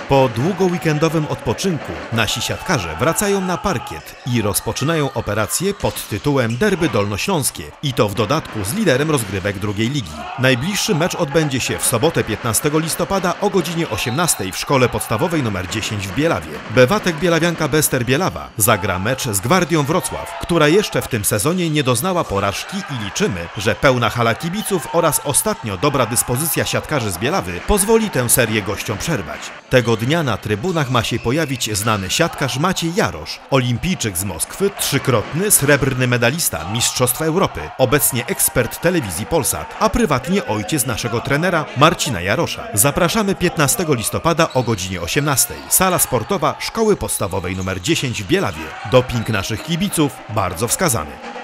Po długoweekendowym odpoczynku nasi siatkarze wracają na parkiet i rozpoczynają operację pod tytułem Derby Dolnośląskie i to w dodatku z liderem rozgrywek drugiej ligi. Najbliższy mecz odbędzie się w sobotę 15 listopada o godzinie 18 w szkole podstawowej nr 10 w Bielawie. Bewatek Bielawianka Bester Bielawa zagra mecz z Gwardią Wrocław, która jeszcze w tym sezonie nie doznała porażki i liczymy, że pełna hala kibiców oraz ostatnio dobra dyspozycja siatkarzy z Bielawy pozwoli tę serię gościom przerwać. Tego dnia na trybunach ma się pojawić znany siatkarz Maciej Jarosz, olimpijczyk z Moskwy, trzykrotny srebrny medalista Mistrzostw Europy, obecnie ekspert telewizji Polsat, a prywatnie ojciec naszego trenera Marcina Jarosza. Zapraszamy 15 listopada o godzinie 18. Sala sportowa Szkoły Podstawowej nr 10 w Bielawie. Doping naszych kibiców bardzo wskazany.